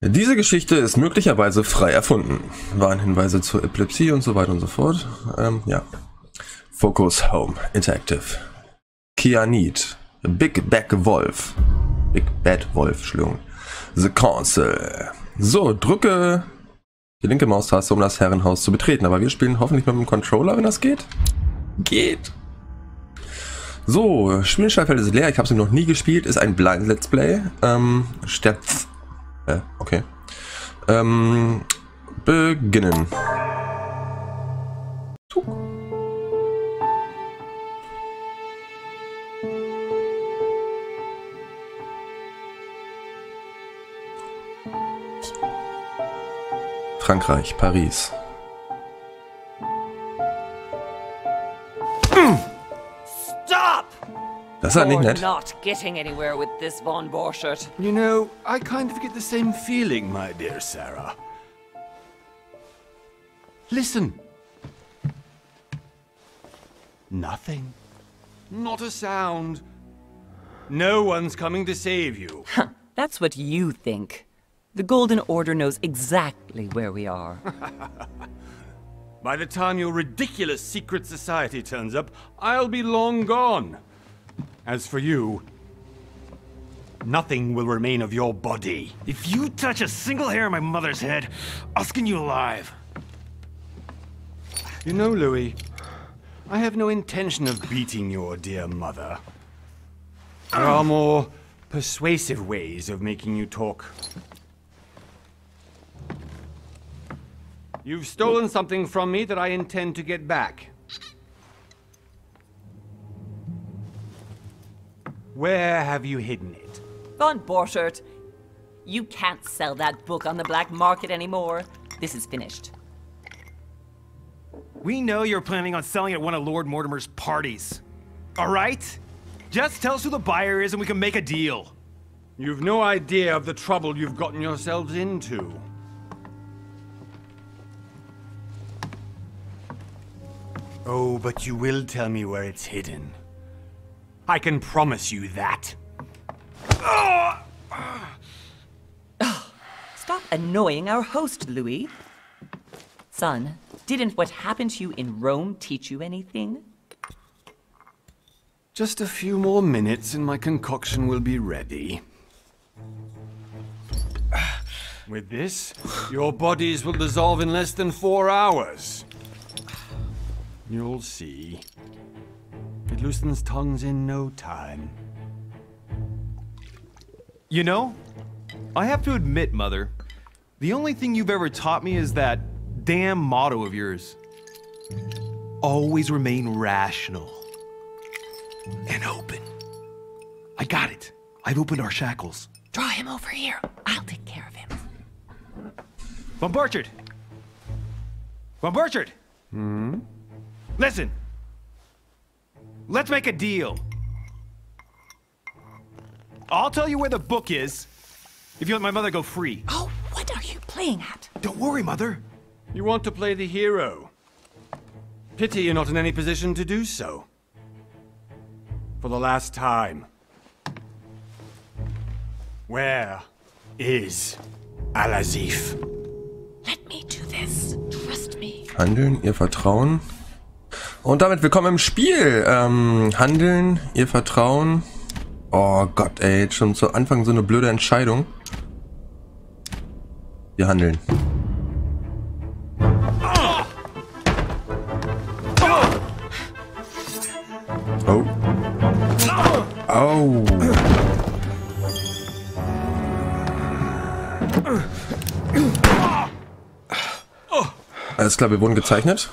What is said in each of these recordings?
Diese Geschichte ist möglicherweise frei erfunden. Warnhinweise zur Epilepsie und so weiter und so fort. Ja. Focus Home Interactive. Kyanid. Big Bad Wolf. Big Bad Wolf, Entschuldigung. The Council. So, drücke die linke Maustaste, um das Herrenhaus zu betreten. Aber wir spielen hoffentlich mit dem Controller, wenn das geht. Geht. So, Spielschallfeld ist leer. Ich habe es noch nie gespielt. Ist ein Blind Let's Play. Okay. Beginnen. Frankreich, Paris. Stop! Das ist halt nicht nett. Not getting anywhere with this Von Borchert. You know, I kind of get the same feeling, my dear Sarah. Listen. Nothing. Not a sound. No one's coming to save you. That's what you think. The Golden Order knows exactly where we are. By the time your ridiculous secret society turns up, I'll be long gone. As for you, nothing will remain of your body. If you touch a single hair on my mother's head, I'll skin you alive. You know, Louis, I have no intention of beating your dear mother. There are more persuasive ways of making you talk. You've stolen something from me that I intend to get back. Where have you hidden it? Von Borchert, you can't sell that book on the black market anymore. This is finished. We know you're planning on selling it at one of Lord Mortimer's parties. All right? Just tell us who the buyer is and we can make a deal. You've no idea of the trouble you've gotten yourselves into. Oh, but you will tell me where it's hidden. I can promise you that. Stop annoying our host, Louis. Son, didn't what happened to you in Rome teach you anything? Just a few more minutes and my concoction will be ready. With this, your bodies will dissolve in less than 4 hours. You'll see. It loosens tongues in no time. You know, I have to admit, Mother, the only thing you've ever taught me is that damn motto of yours. Always remain rational. And open. I got it. I've opened our shackles. Draw him over here. I'll take care of him. Von Borchert! Von Borchert! Listen. Let's make a deal. I'll tell you where the book is if you let my mother go free. Oh, what are you playing at? Don't worry, Mother. You want to play the hero. Pity you're not in any position to do so. For the last time. Where is Al-Azif? Let me do this. Trust me. Handeln, ihr Vertrauen. Und damit willkommen im Spiel. Handeln, ihr Vertrauen. Oh Gott, ey, jetzt schon zu Anfang so eine blöde Entscheidung. Wir handeln. Oh. Oh. Alles klar, wir wurden gezeichnet.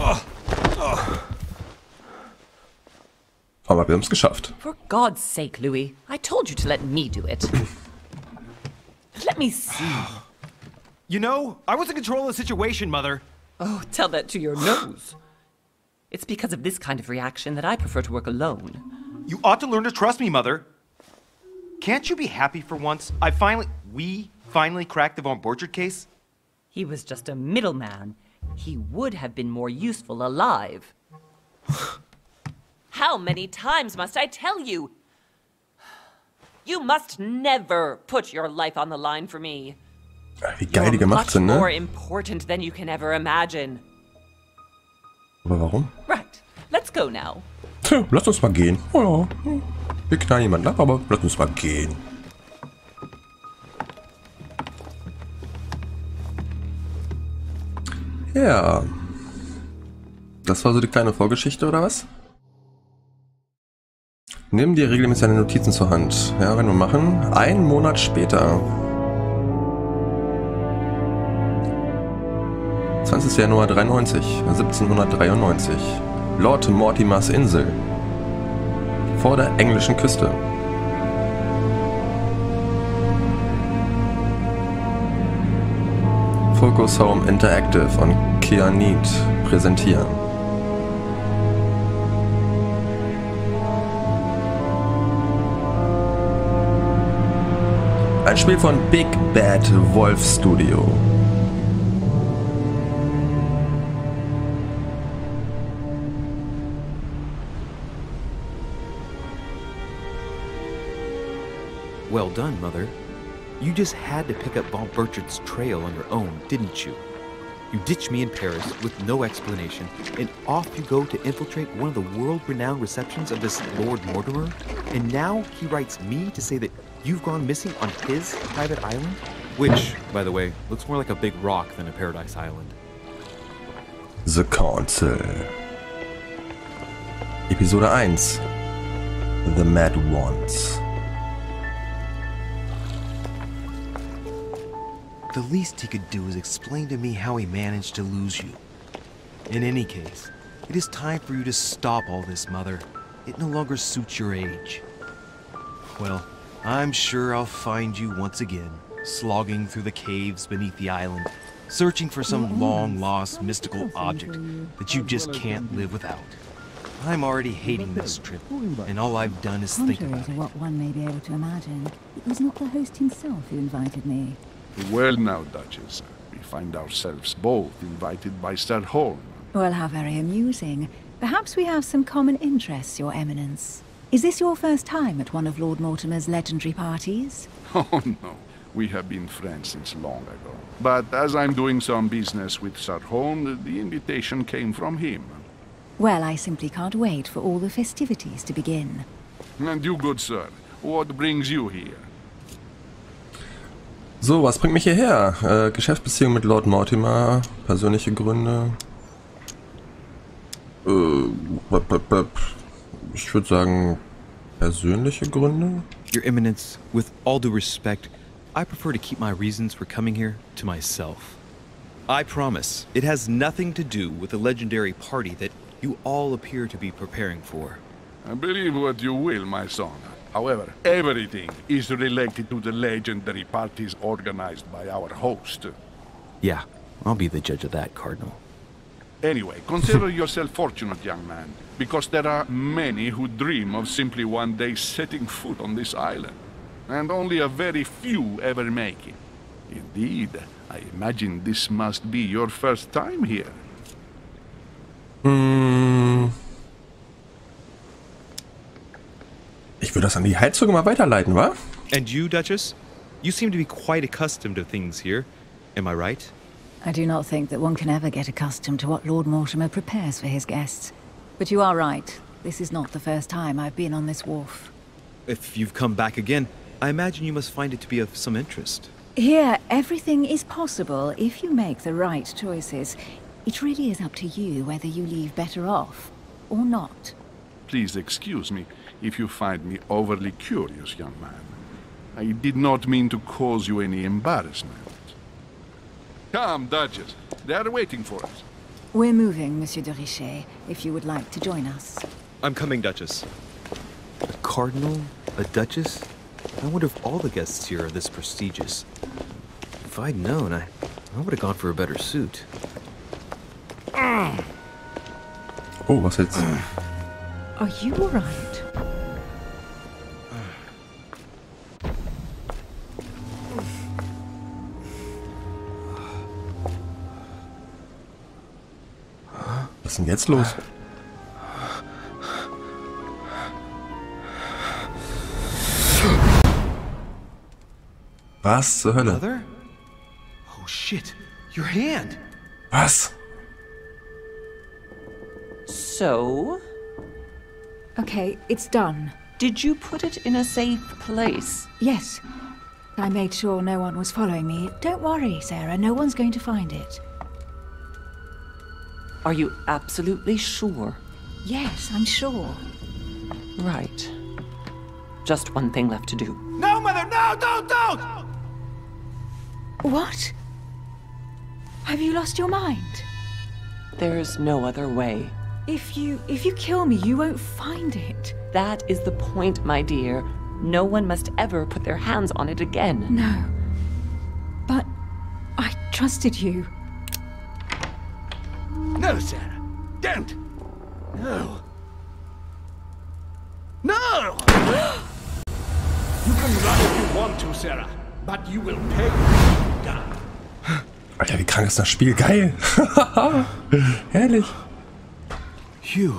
Aber wir haben es geschafft. For God's sake, Louis. I told you to let me do it. Let me see. You know, I was in control of the situation, Mother. Oh, tell that to your nose. It's because of this kind of reaction that I prefer to work alone. You ought to learn to trust me, Mother. Can't you be happy for once? We finally cracked the Von Borchert case? He was just a middleman. He would have been more useful alive. How many times must I tell you? You must never put your life on the line for me. Wie geil die You're gemacht much sind, more ne? important than you can ever imagine. Aber warum? Right. Let's go now. Tja, lass uns mal gehen. Oh ja, wir knallen jemanden ab, aber lass uns mal gehen. Ja. Das war so die kleine Vorgeschichte, oder was? Nimm dir regelmäßig deine Notizen zur Hand. Ja, werden wir machen. 1 Monat später. 20. Januar 93, 1793. Lord Mortimers Insel. Vor der englischen Küste. Focus Home Interactive und Kyanid präsentieren. Ein Spiel von Big Bad Wolf Studio. Well done, Mother. You just had to pick up Bob Burchard's trail on your own, didn't you? You ditched me in Paris with no explanation, and off you go to infiltrate one of the world-renowned receptions of this Lord Mortimer? And now he writes me to say that you've gone missing on his private island? Which, by the way, looks more like a big rock than a paradise island. The Council. Episode 1. The Mad Ones. The least he could do is explain to me how he managed to lose you. In any case, it is time for you to stop all this, Mother. It no longer suits your age. Well, I'm sure I'll find you once again, slogging through the caves beneath the island, searching for some long-lost mystical object that you just can't live without. I'm already hating this trip, and all I've done is think Contrary about to it. what one may be able to imagine, it was not the host himself who invited me. Well now, Duchess, we find ourselves both invited by Sir Holm. Well, how very amusing. Perhaps we have some common interests, Your Eminence. Is this your first time at one of Lord Mortimer's legendary parties? Oh no, we have been friends since long ago. But as I'm doing some business with Sir Holm, the invitation came from him. Well, I simply can't wait for all the festivities to begin. And you, good sir, what brings you here? So, was bringt mich hierher? Geschäftsbeziehung mit Lord Mortimer, persönliche Gründe. Ich würde sagen, persönliche Gründe. Your Eminence, with all due respect, I prefer to keep my reasons for coming here to myself. I promise, it has nothing to do with the legendary party that you all appear to be preparing for. I believe what you will, my son. However, everything is related to the legendary parties organized by our host. Yeah, I'll be the judge of that, Cardinal. Anyway, consider yourself fortunate, young man, because there are many who dream of simply one day setting foot on this island, and only a very few ever make it. Indeed, I imagine this must be your first time here. Ich würde das an die Heizung mal weiterleiten, wa? And you, Duchess? You seem to be quite accustomed to things here. Am I right? I do not think that one can ever get accustomed to what Lord Mortimer prepares for his guests. But you are right. This is not the first time I've been on this wharf. If you've come back again, I imagine you must find it to be of some interest. Here, everything is possible if you make the right choices. It really is up to you whether you leave better off or not. Please excuse me if you find me overly curious, young man. I did not mean to cause you any embarrassment. Come, Duchess. They are waiting for us. We're moving, Monsieur de Richet, if you would like to join us. I'm coming, Duchess. A cardinal? A duchess? I wonder if all the guests here are this prestigious. If I'd known, I would have gone for a better suit. Oh, was jetzt? Are you all right? Was ist denn jetzt los? Was zur Hölle? Mother? Oh shit, your hand. Was? So, Okay, it's done. did you put it in a safe place? Yes. I made sure no one was following me. Don't worry, Sarah, no one's going to find it. Are you absolutely sure? Yes, I'm sure. Right. Just one thing left to do. No, Mother, no, don't! What? Have you lost your mind? There's no other way. If you kill me, you won't find it. That is the point, my dear. No one must ever put their hands on it again. No. But I trusted you. No, Sarah. Don't. No. No! You can run if you want to, Sarah. But you will pay. Alter, wie krank ist das Spiel? Geil! Herrlich! Hugh.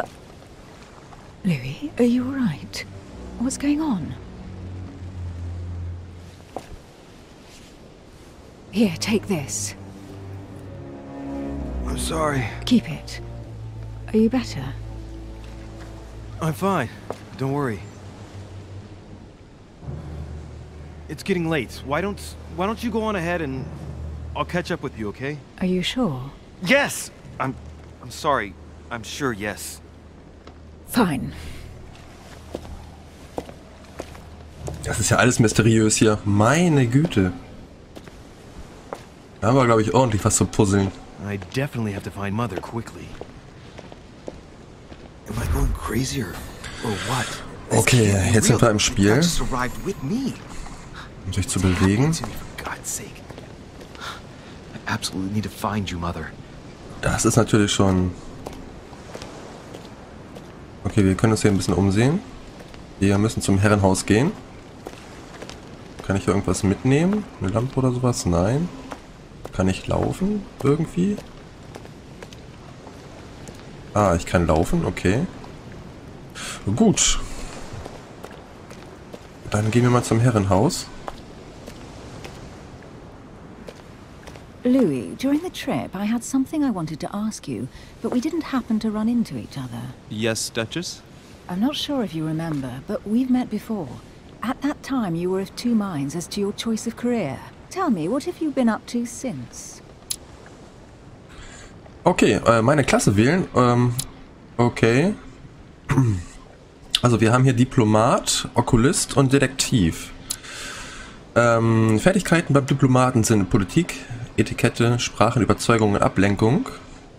Louis, are you alright? What's going on? Here, take this. I'm sorry. Keep it. Are you better? I'm fine. Don't worry. It's getting late. Why don't you go on ahead and I'll catch up with you, okay? Are you sure? Yes! I'm sorry. I'm sure, yes. Fine. Das ist ja alles mysteriös hier. Meine Güte. Da haben wir, glaube ich, ordentlich was zu puzzeln. I definitely have to find Mother quickly. Am I going crazy or what? Okay, jetzt sind wir im Spiel. Just arrived with me. Um sich zu bewegen. For God's sake. I absolutely need to find you, Mother. Das ist natürlich schon... Okay, wir können uns hier ein bisschen umsehen. Wir müssen zum Herrenhaus gehen. Kann ich hier irgendwas mitnehmen? Eine Lampe oder sowas? Nein. Kann ich laufen? Irgendwie? Ah, ich kann laufen, okay. Gut. Dann gehen wir mal zum Herrenhaus. Louis, during the trip, I had something I wanted to ask you, but we didn't happen to run into each other. Yes, Duchess? I'm not sure if you remember, but we've met before. At that time, you were of two minds as to your choice of career. Tell me, what have you been up to since? Okay, meine Klasse wählen. Okay. Also wir haben hier Diplomat, Okulist und Detektiv. Fertigkeiten beim Diplomaten sind Politik, Etikette, Sprachen, Überzeugung und Ablenkung.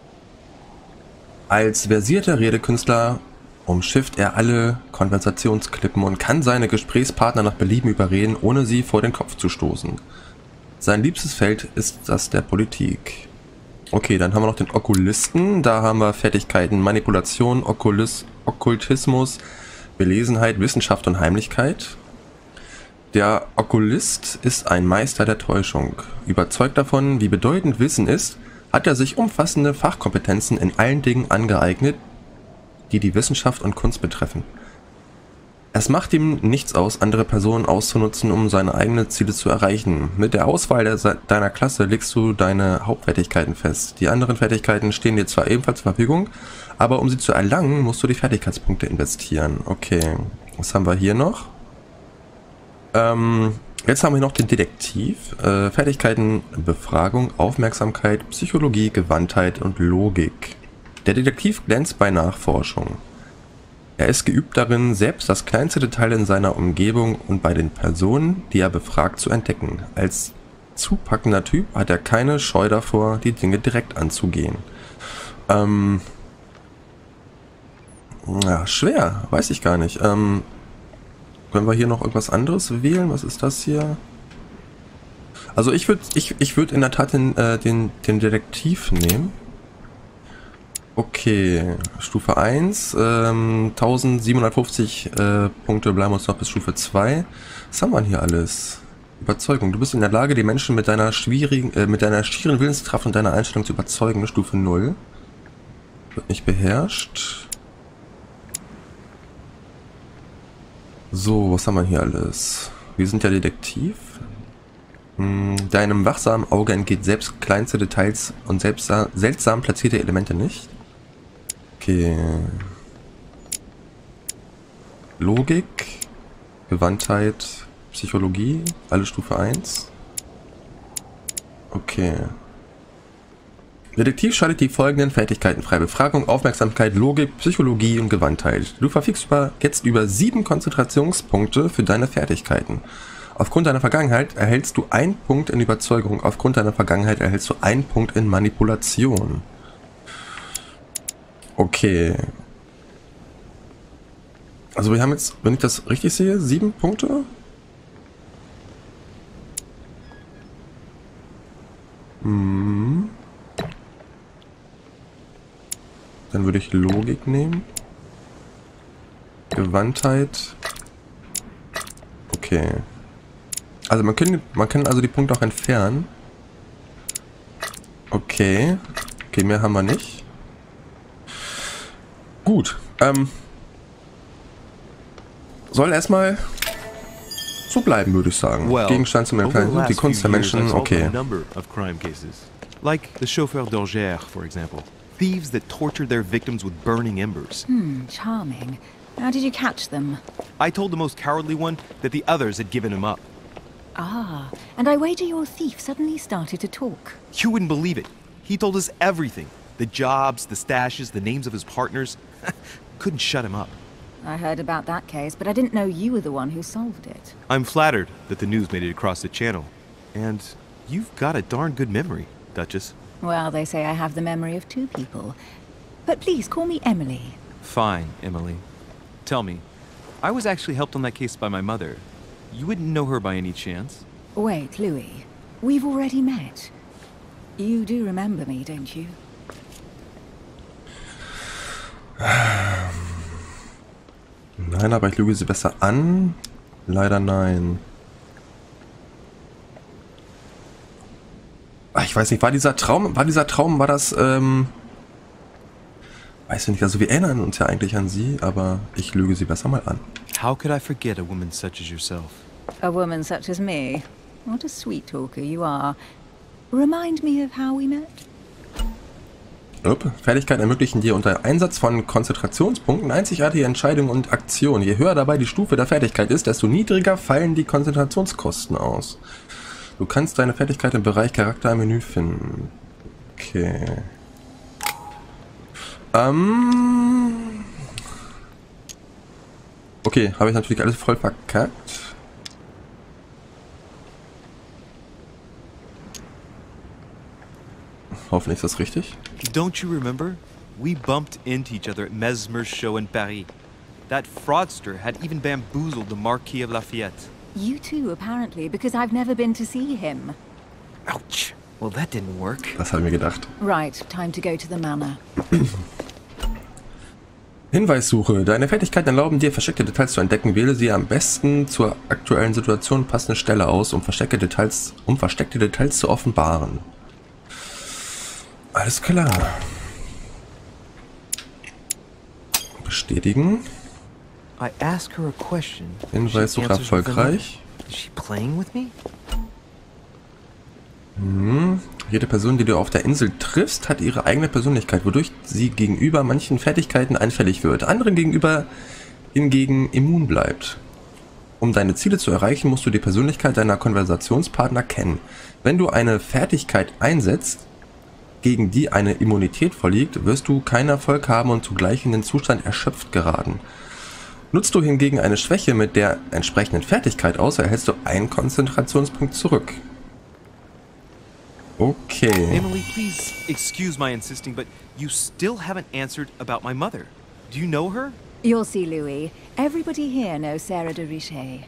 Als versierter Redekünstler umschifft er alle Konversationsklippen und kann seine Gesprächspartner nach Belieben überreden, ohne sie vor den Kopf zu stoßen. Sein liebstes Feld ist das der Politik. Okay, dann haben wir noch den Okulisten. Da haben wir Fertigkeiten Manipulation, Okkultismus, Belesenheit, Wissenschaft und Heimlichkeit. Der Okulist ist ein Meister der Täuschung. Überzeugt davon, wie bedeutend Wissen ist, hat er sich umfassende Fachkompetenzen in allen Dingen angeeignet, die die Wissenschaft und Kunst betreffen. Es macht ihm nichts aus, andere Personen auszunutzen, um seine eigenen Ziele zu erreichen. Mit der Auswahl deiner Klasse legst du deine Hauptfertigkeiten fest. Die anderen Fertigkeiten stehen dir zwar ebenfalls zur Verfügung, aber um sie zu erlangen, musst du die Fertigkeitspunkte investieren. Okay, was haben wir hier noch? Jetzt haben wir noch den Detektiv. Fertigkeiten Befragung, Aufmerksamkeit, Psychologie, Gewandtheit und Logik. Der Detektiv glänzt bei Nachforschung. Er ist geübt darin, selbst das kleinste Detail in seiner Umgebung und bei den Personen, die er befragt, zu entdecken. Als zupackender Typ hat er keine Scheu davor, die Dinge direkt anzugehen. Ja, schwer, weiß ich gar nicht. Können wir hier noch irgendwas anderes wählen? Was ist das hier? Also ich würd in der Tat den Detektiv nehmen. Okay, Stufe 1, 1750 Punkte bleiben uns noch bis Stufe 2. Was haben wir hier alles? Überzeugung. Du bist in der Lage, die Menschen mit deiner schieren Willenskraft und deiner Einstellung zu überzeugen. Stufe 0. Wird nicht beherrscht. So, was haben wir hier alles? Wir sind ja Detektiv. Deinem wachsamen Auge entgeht selbst kleinste Details und selbst seltsam platzierte Elemente nicht. Okay. Logik, Gewandtheit, Psychologie, alle Stufe 1. Okay. Detektiv schaltet die folgenden Fertigkeiten frei. Befragung, Aufmerksamkeit, Logik, Psychologie und Gewandtheit. Du verfügst jetzt über 7 Konzentrationspunkte für deine Fertigkeiten. Aufgrund deiner Vergangenheit erhältst du 1 Punkt in Überzeugung. Aufgrund deiner Vergangenheit erhältst du 1 Punkt in Manipulation. Okay. Also wir haben jetzt, wenn ich das richtig sehe, 7 Punkte. Dann würde ich Logik nehmen. Gewandtheit. Okay. Also man kann also die Punkte auch entfernen. Okay. Okay, mehr haben wir nicht. Gut. Soll erstmal so bleiben, würde ich sagen. Gegenstand zum Erklären. Die Kunst der Menschen. Okay. Like the chauffeur d'Orgère, for example. Thieves that torture their victims with burning embers. Charming. How did you catch them? I told the most cowardly one that the others had given him up. Ah, and I wager your thief suddenly started to talk. You wouldn't believe it. He told us everything. The jobs, the stashes, the names of his partners. Couldn't shut him up. I heard about that case, but I didn't know you were the one who solved it. I'm flattered that the news made it across the channel. And you've got a darn good memory, Duchess. Well, they say I have the memory of 2 people. But please, call me Emily. Fine, Emily. Tell me, I was actually helped on that case by my mother. You wouldn't know her by any chance? Wait, Louis. We've already met. You do remember me, don't you? Nein, aber ich lüge sie besser an. Leider nein. Ach, ich weiß nicht, war das, weiß ich nicht, also wir erinnern uns ja eigentlich an sie, aber ich lüge sie besser mal an. How could I forget a woman such as yourself? A woman such as me? What a sweet talker you are. Remind me of how we met? Fertigkeiten ermöglichen dir unter Einsatz von Konzentrationspunkten einzigartige Entscheidungen und Aktionen. Je höher dabei die Stufe der Fertigkeit ist, desto niedriger fallen die Konzentrationskosten aus. Du kannst deine Fertigkeit im Bereich Charakter im Menü finden. Okay. Okay, habe ich natürlich alles voll verkackt. Hoffentlich ist das richtig. Don't you remember? We bumped into each other at Mesmer's show in Paris. That fraudster had even bamboozled the Marquis of Lafayette. You too, apparently, because I've never been to see him. Ouch. Well, that didn't work. Das habe ich mir gedacht. Right, time to go to the manor. Hinweissuche. Deine Fertigkeiten erlauben dir, versteckte Details zu entdecken. Wähle sie am besten zur aktuellen Situation passende Stelle aus, um versteckte Details zu offenbaren. Alles klar. Bestätigen. I asked her a question. Hinweissuche erfolgreich. Is she playing with me? Jede Person, die du auf der Insel triffst, hat ihre eigene Persönlichkeit, wodurch sie gegenüber manchen Fertigkeiten einfällig wird, anderen gegenüber hingegen immun bleibt. Um deine Ziele zu erreichen, musst du die Persönlichkeit deiner Konversationspartner kennen. Wenn du eine Fertigkeit einsetzt, gegen die eine Immunität vorliegt, wirst du keinen Erfolg haben und zugleich in den Zustand erschöpft geraten. Nutzt du hingegen eine Schwäche mit der entsprechenden Fertigkeit aus, erhältst du einen Konzentrationspunkt zurück. Okay. Emily, please excuse my insisting, but you still haven't answered about my mother. Do you know her? You'll see, Louis. Everybody here knows Sarah de Richet.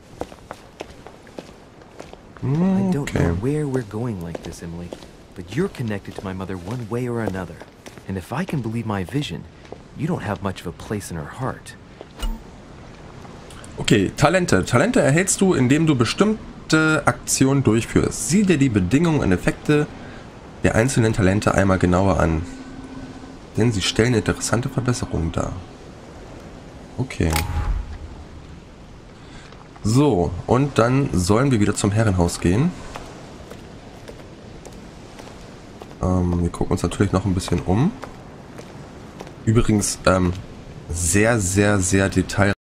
I don't know where we're going like this, Emily, but you're connected to my mother one way or another. And if I can believe my vision, you don't have much of a place in her heart. Okay, Talente. Talente erhältst du, indem du bestimmte Aktionen durchführst. Sieh dir die Bedingungen und Effekte der einzelnen Talente einmal genauer an. Denn sie stellen interessante Verbesserungen dar. Okay. So, und dann sollen wir wieder zum Herrenhaus gehen. Wir gucken uns natürlich noch ein bisschen um. Übrigens, sehr, sehr, sehr detailreich.